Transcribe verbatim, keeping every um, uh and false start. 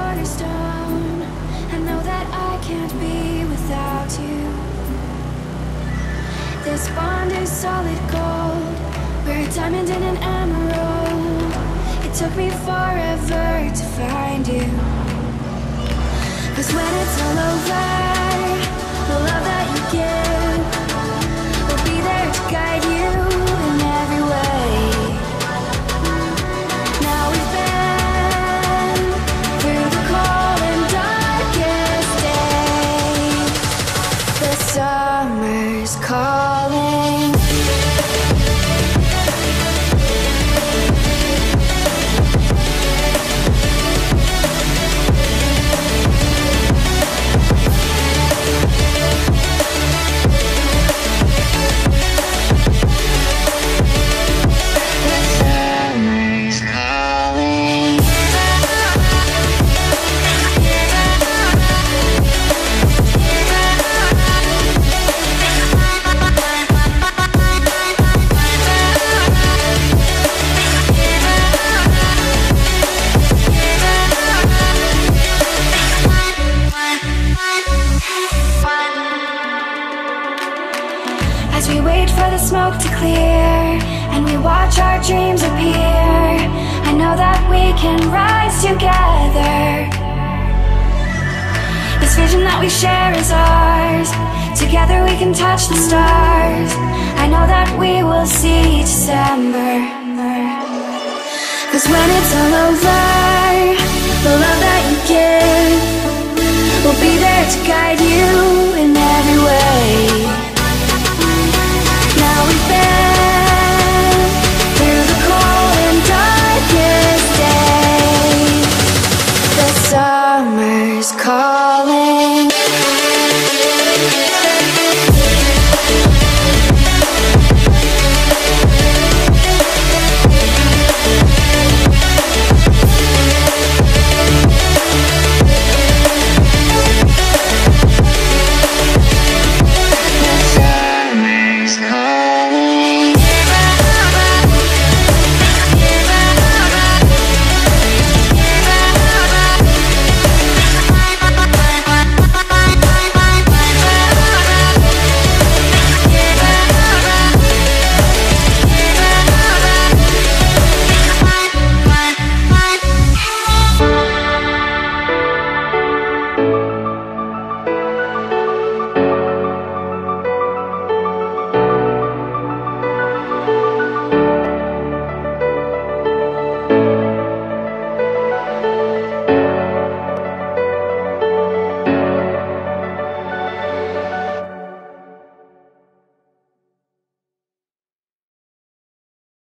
cornerstone. I know that I can't be without you. This bond is solid gold. We're a diamond and an emerald. It took me forever to find you. 'Cause when it's all over, the love that you give will be there to guide you in every way. Now we've been through the cold and darkest days. The summer's calling. As we wait for the smoke to clear and we watch our dreams appear, I know that we can rise together. This vision that we share is ours. Together we can touch the stars. I know that we will see December. 'Cause when it's all over, the love that you give will be there to guide you